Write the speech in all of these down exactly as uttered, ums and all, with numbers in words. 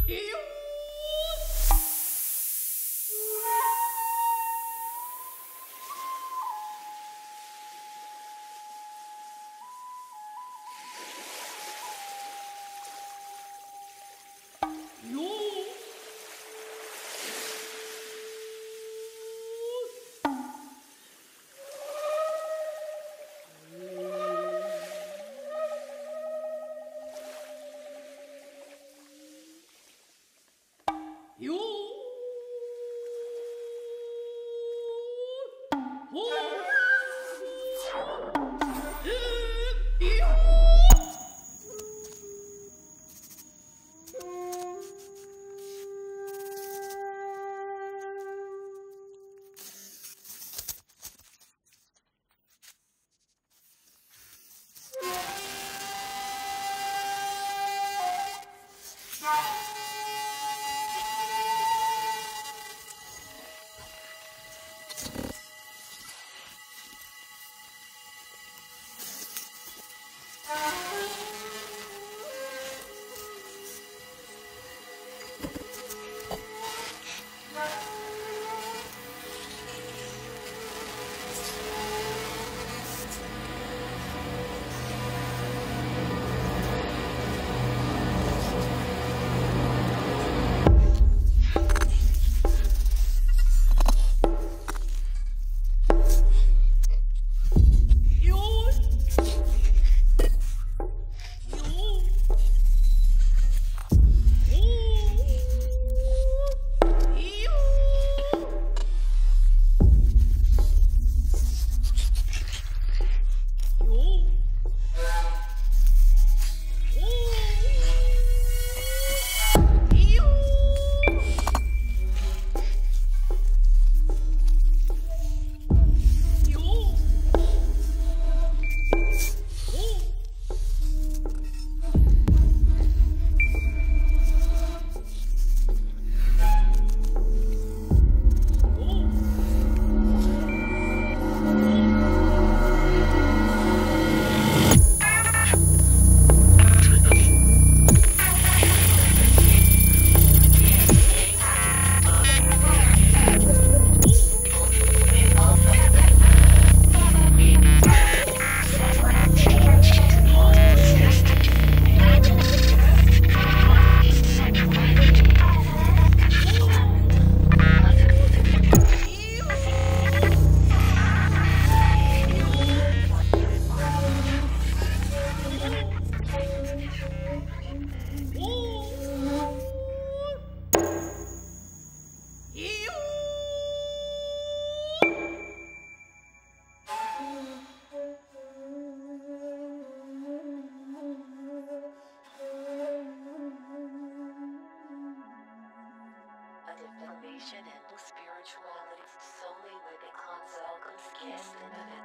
Deformation and spirituality solely with a console consciousness.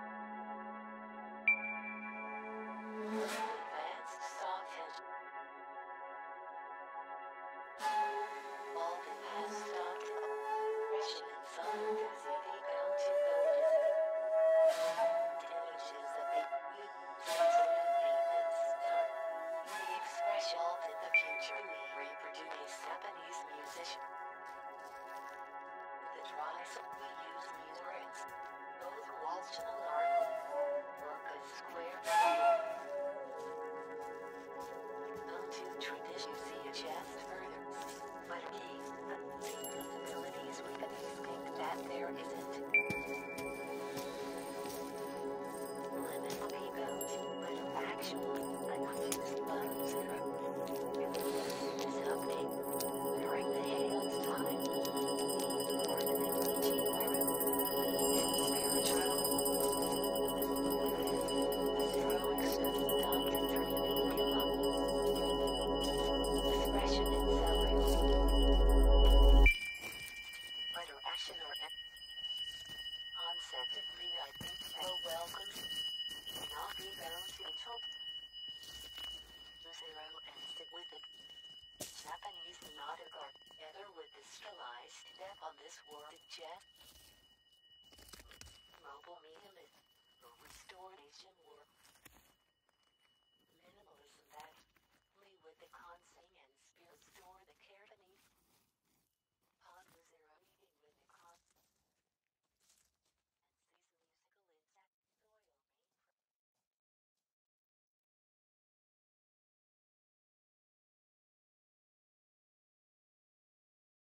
Advanced soft edge. All the past stock expression and some enthusiasm bound to validity. Damages of the maintenance. The expression of in the future we reproduce Japanese musician. The tries we use musicians. Both walls to the large work as square. Unto tradition see a chest further. But keys the possibilities we can think that there isn't. Limit will be built, but actually, unused buttons are this update. During the Halos time. Japanese nautical, together with the stylized step on this world jet.